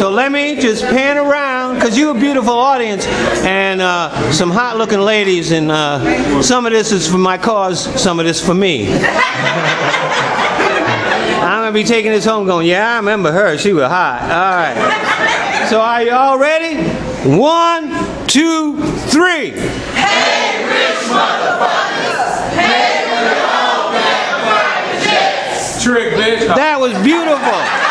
So let me just pan around, because you're a beautiful audience, and some hot-looking ladies, and some of this is for my cause, some of this for me. I'm going to be taking this home going, yeah, I remember her. She was hot. All right. So are you all ready? 1, 2, 3. Hey, rich motherfuckers! Hey, we're all back, trick, bitch. That was beautiful.